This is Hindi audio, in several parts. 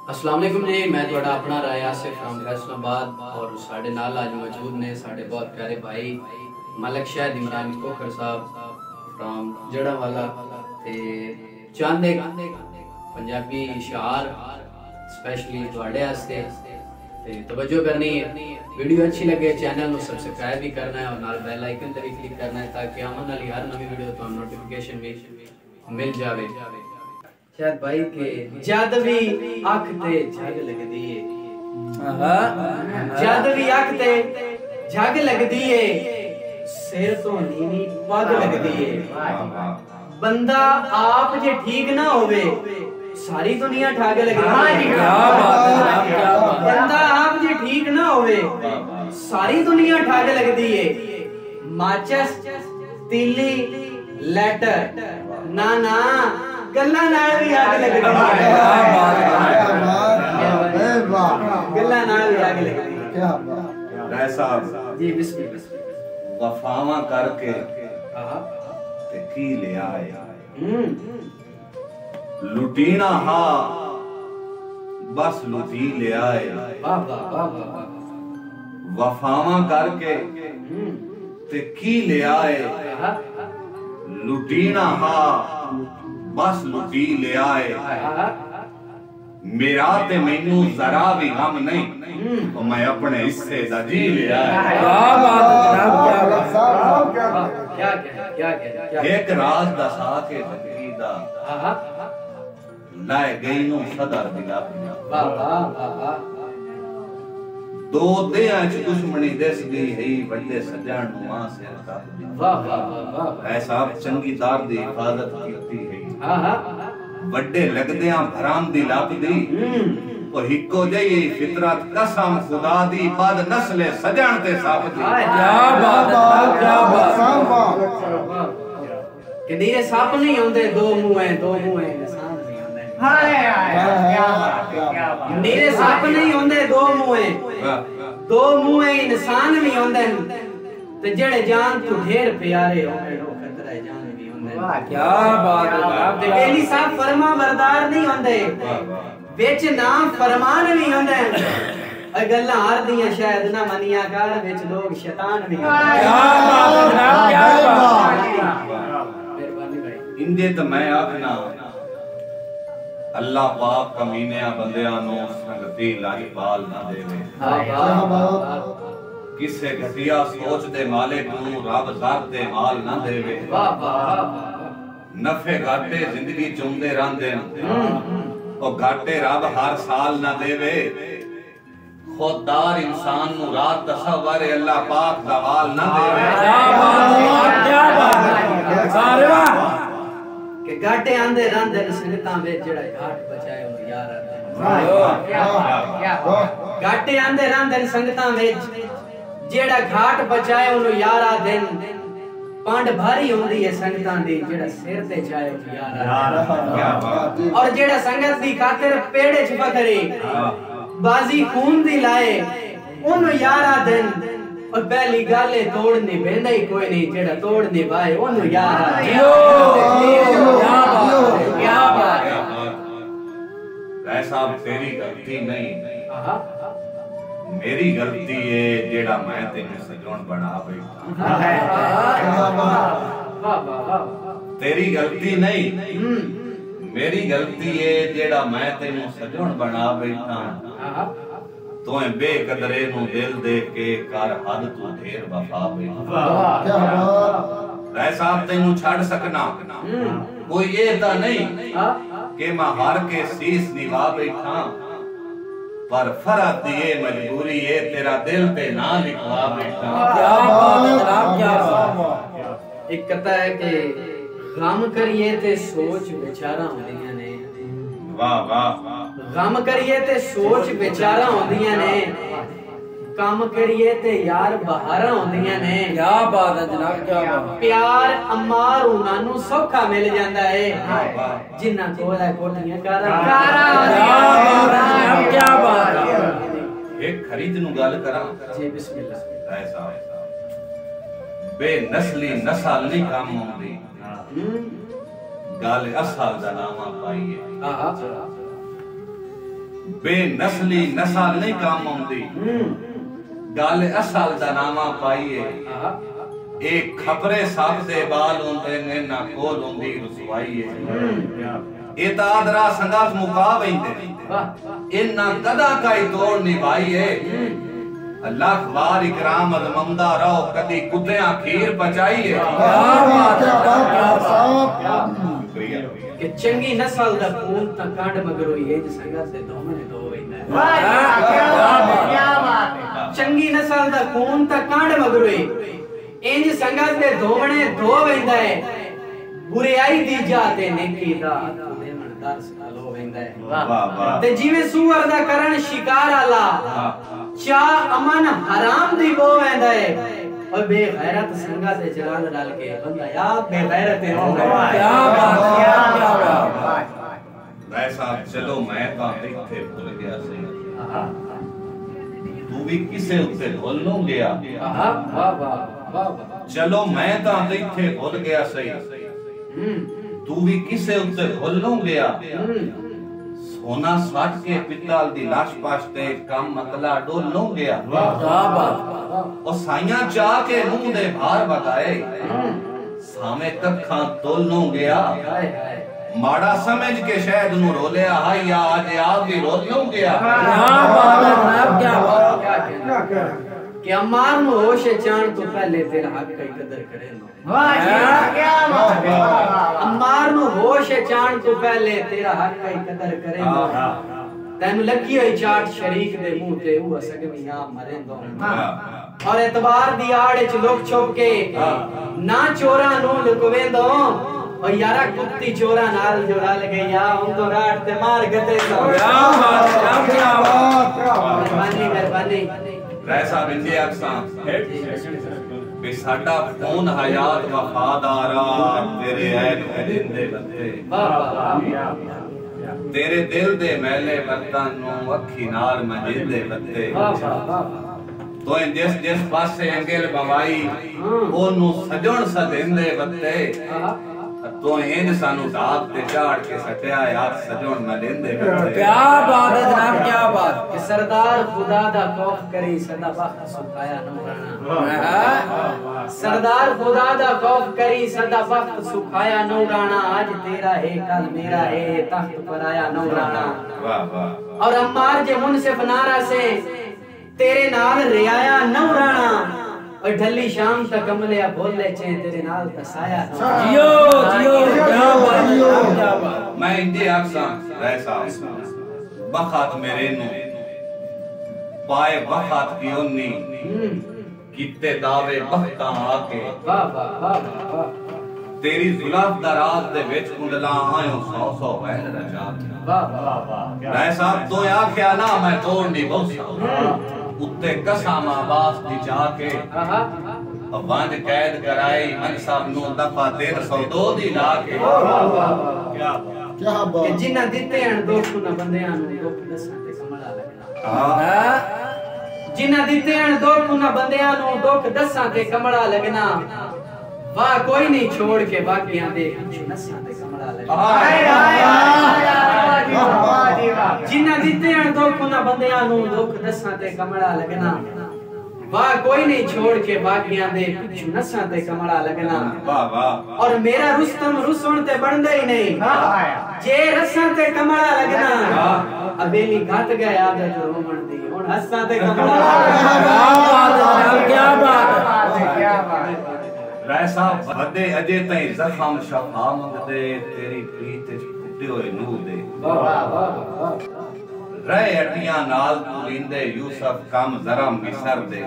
अस्सलाम वालेकुम जी, मैं थोड़ा अपना राया से फ्रॉम फैसलाबाद और साढ़े नाल आज मौजूद ने साढ़े बहुत प्यारे भाई मलक शायद इमरान कोखर साहब फ्रॉम जड़ावाला ते चंद एक पंजाबी इशार स्पेशली थोड़े वास्ते ते तवज्जो करनी है। वीडियो अच्छी लगे चैनल को सब्सक्राइब भी करना है और नाल बेल आइकन पे भी क्लिक करना है ताकि आने वाली हर नई वीडियो तो नोटिफिकेशन भी मिल जावे। शायद भाई के जद भी अख ते झग लगदी है, जद भी अख ते झग लगदी है, सिर तो नीवी पग लगदी है। बंदा आप जे ठीक ना होवे सारी दुनिया ठग लगदी है। क्या बात है, क्या बात। बंदा आप जे ठीक ना होवे सारी दुनिया ठग लगदी है। माचिस तीली लेटर ना ना गल्ला नाल भी आग लगदी है। गल्ला नाल भी आग लगदी है। क्या बात। राय साहब जी बिस्मिल्लाह। वफावा करके ते की ले आए लुटीना हा बस लुटी ले आए। वाह वाह वाह वाह। वफावा करके ते की ले आए लुटीना हा बस लुटी ले आए। मेरा ते मैनू जरा भी गम नहीं तो मैं अपने हिस्से दा जी ले आया। क्या बात है जनाब, क्या बात। क्या क्या क्या क्या एक राज दसा के जिंदगी दा लाए गई नु सदर दिला। वाह वाह वाह। दो देहां च दुश्मनी दस गई है बड़े सजण नु मां से रब दी। वाह वाह वाह। ऐसा चंगी दार दी हिफाजत कीती है। हां हां बड़े लगदियां भराम दी लाप दी ओ हिको जई फितरत कसम खुदा दी बद नस्ले सजण ते साफ दी। क्या बात है, क्या बात। कि नीरे सप नहीं होंदे दो मुंह है, दो मुंह है इंसान नहीं होंदे। हाय हाय क्या बात क्या बात। नीरे सप नहीं होंदे दो मुंह है, दो मुंह है इंसान भी होंदे ते जेड़े जान तू ढेर प्यारे होवे लो खतरा जान भी होंदे। वाह क्या बात है। ते बेली साहब फरमा बरदार नहीं होंदे विच नाम फरमान भी होंदे। ए गल्लां हर दियां शायद ना मनिया कर विच लोग शैतान भी होंदे। क्या बात है जनाब, क्या बात। मेहरबानी भाई। इंदे तो मैं आखना अल्लाह पाक कमीने बंदियां नु संगति लाजपाल ना देवे। किसे घटिया सोच दे मालिक नु रब दर दे माल ना देवे। वाह वाह। नफे घाटे जिंदगी चुंदे रहंदे ओ घाटे रब हर साल ना देवे। खुददार इंसान नु रात तसव्वुर अल्लाह पाक दा हाल ना देवे। क्या बात, क्या बात। सारे वाह के घाटे आंदे रहंदे संगतां विच जेड़ा घाट बचाए ओ यार आंदे। क्या बात, क्या बात। घाटे आंदे रहंदे संगतां विच जेड़ा घाट बचाए ओनु यारा दिन पांड भारी होंदी है संगतां दी जेड़ा सिर ते जाए ओ यारा। क्या बात। और जेड़ा संगत दी खातिर पेड़े च पकड़े बाजी खून दी लाए ओनु यारा दिन। और पहली गाले तोड़ने बेंदा ही कोई नहीं जेड़ा तोड़ने भाई ओनु यारा। क्या बात, क्या बात। राय साहब तेरी गलती नहीं मेरी गलती है जेड़ा मैं तेनू सजोन बना बैठा। तेरी गलती नहीं मेरी गलती है जेड़ा मैं तेनू सजोन बना बैठा। तोए बेकदरे नु दिल दे के कर हद तू ढेर वफा बैठा। राय साहब तेनू छड़ सकना कोई ये ता नहीं कि मैं हार के शीश निभा बैठा। पर फरक दिए मजबूरी है तेरा दिल पे ना लिखवा बैठा। क्या बात है जनाब, क्या बात। एक कथा है कि गम करिए ते सोच विचारा होंदियां ने। वाह वाह। गम करिए ते सोच विचारा होंदियां ने, काम करिए ते यार बहारा होंदियां ने। क्या बात है जनाब, क्या बात। प्यार अमार उन्हां नु सौखा मिल जांदा है जिन्ना कोल है कोठियां कारा। क्या बात है। एक खरीद नु गल करा जी बिस्मिल्लाह। राय साहब बेनस्ली नस्ल नहीं काम होंदी गल असल दा नामा पाइए। बेनस्ली नस्ल नहीं काम आउंदी गल असल दा नामा पाईए एक खबरे साहब दे बाल होंदे ने ना कोल होंदी रसवाई है ए ता आदरा संगास मुका वैंदे इन्ना कदा काई तोड़ निभाई है अल्लाह बार इकराम अजमंदा रहो कदी कुत्ते खीर बचाई है कि चंगी नस्ल दा खून ता कांड मगरो ये संगा से दोमने दो वैंदा है क्या बात है चंगी नस्ल दा खून ता कांड मगरो इंज संगा से दोमने दो वैंदा है बुराई दी जाते नेकी दा दर सलो वैंदा है वाह वाह ते जिवे सूअर दा करण शिकार आला चा अमन हराम दी वो वैंदा है और बेगैरत संगा से जलाल डाल के बंदा यार बेगैरत है क्या बात वैसा चलो मैं तो इथे भूल गया सही तू भी किसे उत्ते भूलनो गया वाह वाह वाह चलो मैं तो इथे भूल गया सही तू भी किसे उत्ते भूलनो गया सोना साट के पित्तल दी लाश पासते कम मतला डोलनो गया वाह वाह और साइयां चा के मुंह दे भार बताए सामे कखा तोलनो गया माड़ा समझ के शायद नु रोलिया हाय आज आप भी रोलियो गया क्या कि अम्मार नु होश चाण तो पहले तेरा हक की कदर करे क्या बात है अम्मार नु होश चाण तो पहले तेरा हक की कदर करे तैनू लगी होई चाट शरीक दे मुंह ते वो सकवी ना मरेंदो और एतबार दी आड़ च लोग छुप के ना चोरा नु लुकवेंदो और यारा कुत्ती चोरा नाल जोड़ा लगे या उन तो रात ते मार गते क्या बात मेहरबानी वैसा बिंदे अक्सा बे साडा कौन हयात वफादारा तेरे ऐन जिंदे बंदे वाह तेरे दिल दे मैले बर्तन नु अखी नाल मजिदे बंदे तो जिस जिस पासे अंगेल बवाई ओनु सजण सदेंदे बंदे तो इंज सानू दाग ते चाड़ के सटिया यार सजण न लेंदे क्या बात है जनाब क्या बात कि सरदार खुदा दा खौफ करी सदा वक्त सुखाया नौराना सरदार खुदा दा खौफ करी सदा वक्त सुखाया नौराना आज तेरा है कल मेरा है तख्त पर आया नौराना वाह वाह और अम्मार जे मुनसिफ नारा से तेरे नाल रियाया नौराना और ढली शाम तक कमले बोले चे तेरे नाल तसाया जियो जियो क्या बात मैं इंदे अक्सा वैसा बखात मेरे नु पाए बखात की उन्नी किते दावे बखता आके वाह वाह वाह तेरी जुल्फ दराज दे विच कुंडला आयो 100 वहल रचा वाह वाह वाह वैसा तो आख्या ना मैं तोड़ नहीं बहुसा उत्ते कसम आवाज दी जाके बंद कैद कराई मनसाब नु दफा 302 दी लाके क्या बात कि जिन्ना दिते हन दुख ना बंदियां नु दुख दसां ते कमला लगना जिन्ना दिते हन दुख ना बंदियां नु दुख दसां ते कमला लगना वाह कोई नहीं छोड़ के बाकियां दे नसां ते कमला लगना जिन्ना दिते हन दुख ना बंदियां नु दुख दसां ते कमला लगना वाह कोई नहीं छोड़ के बाकियां दे पिछु नसां ते कमला लगना वाह वाह और मेरा रुस्तम रुसण ते बनदा ही नहीं जे रसां ते कमला लगना अबेली घट गया आदत रोमण दी हुन हसां ते कमला क्या बात है क्या बात वैसा वदे अजे तई जखम शफा मंगदे तेरी प्रीत च फुटे होए नूर दे वाह वाह रहे अटियां नाल तुरिंदे यूसुफ कम जरा मिसर दे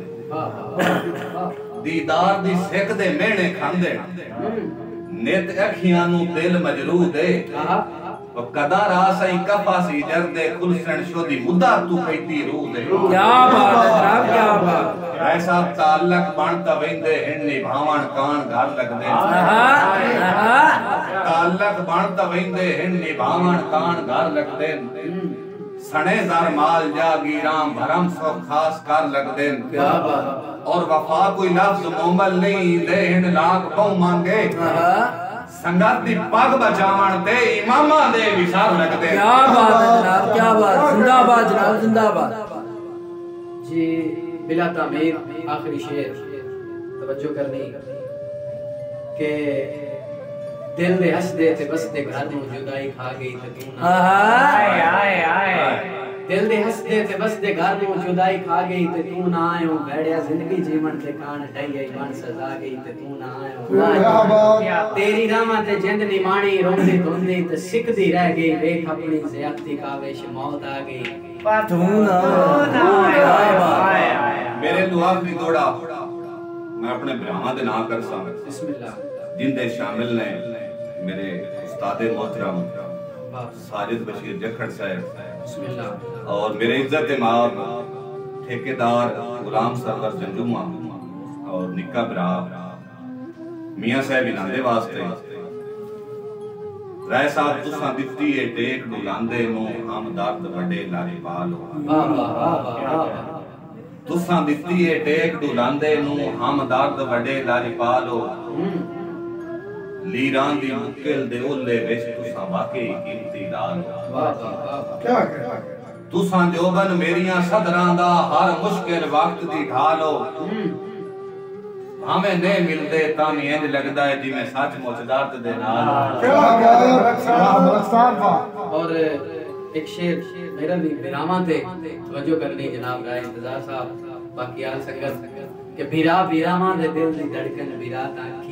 खूब दीदार दी सिक दे मेहणे खांदे नित अखियां नु दिल मजरू दे ओ कदा रासई कफासी जरदे खुलसण शोदी मुद्दा तू कहती रूह दे क्या बात है जनाब क्या बात ऐसा ताल्लुक बनता वेंदे हिन निभावण कान घर लगदे ताल्लुक बनता वेंदे हिन निभावण कान घर लगदे सने दर माल जागीराम भरम सो खास कर लगदे क्या बात और वफा कोई लफ्ज मोमल नहीं दे हिन लाख बहु मांगे संगत दी पग बचावण दे इमामा दे विचार लगदे क्या बात है जनाब क्या बात जिंदाबाद जनाब जिंदाबाद। जी बिला तामीर आखिरी शेर तवज्जो करनी के दिल दे हसदे ते बसदे घर नूं जुदाई खा गई ते तू ना हाय आए आए दिल दे हसदे ते बसदे घर नूं जुदाई खा गई ते तू ना आयो बैठया जिंदगी जीवन ते कान ढाई बन सजा गई ते तू ना आयो तेरी रामा ते जिंद निमाणी रोंदी धुंदी ते सिकदी रह गई देख अपनी ज़ियादती काविश मौत आ गई तू ना आयो। मेरे दुआ की दौड़ा मैं अपने भरावां दे नाम कर सा बिस्मिल्लाह जिंदे शामिल ने मेरे उस्ताद मोहतरम साजिद बशीर जखड़ साहब बिस्मिल्लाह और मेरे इज्जत इमाम ठेकेदार गुलाम सरवर जंजुमा और निक्का भरा मियां साहब इनादे वास्ते राय साहब तुसां दित्ती है टेक डुलांदे नु हम दर्द वड्डे लारी पाल वाह वाह वाह तुसां दित्ती है टेक डुलांदे नु हम दर्द वड्डे लारी पाल लीरां दी मुकिल दे ओले विच तुसां वाकई कीमती लाल वाह वाह क्या क्या तुसां जोबन मेरियां सदरां दा हर मुश्किल वक्त दी ढालो हमें नहीं मिलते तां इंज लगदा है जिवें सचमुच दर्द दे नाल और एक शेर मेरा भी विरामा थे तवज्जो करनी जनाब राय इंतजार साहब बाकी आल संगत के भीरा भीरामा दे दिल दी धड़कन भीरा आंखी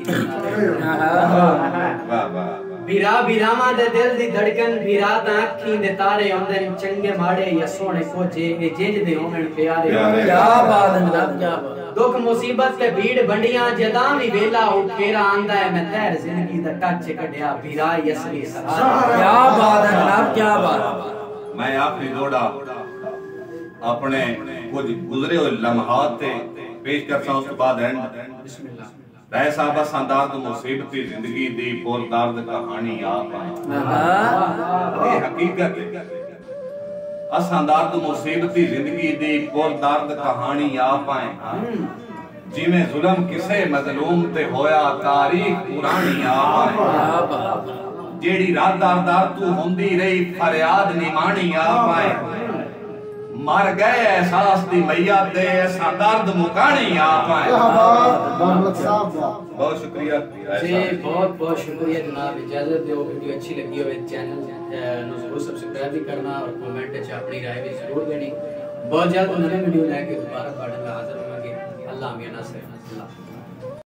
वाह वाह भीरा भीरामा दे दिल दी धड़कन भीरा आंखी दे तारे आंदे चंगे माड़े या सोहणे कोजे ए जिंज दे होवन प्यारे क्या बात है जनाब क्या बात। दुख मुसीबत ते भीड़ बंडियां जदां भी वेला उठेरा आंदा है मैं तैर जिंदगी दा कच्च कढया भीरा यसरी सहारा क्या बात है जनाब क्या बात। मैं आखिरी जोड़ा अपने कुछ गुजरे हुए लम्हात ते पेश करता उस बाद एंड बिस्मिल्लाह राय साहब संदार्द मुसीबती जिंदगी दी पोल दर्द कहानी आप आए ये हकीकत है असंदार्द मुसीबती जिंदगी दी पोल दर्द कहानी आप आए जिमें जुल्म किसे मजलूम ते होया तारीख पुरानी आप आए जेड़ी रात दर तू हुंदी रही फरियाद निमानी आप आए मर गए एहसास दी मैया दे ऐसा दर्द मुकानी आप आए बहुत शुक्रिया जी बहुत बहुत शुक्रिया जनाब इजाजत दो वीडियो अच्छी लगी हो चैनल नु जरूर सब्सक्राइब भी करना और कमेंट च अपनी राय भी जरूर देनी बहुत जल्द नई वीडियो लेके दोबारा हाजिर होंगे अल्लाह मियां नासिर अल्लाह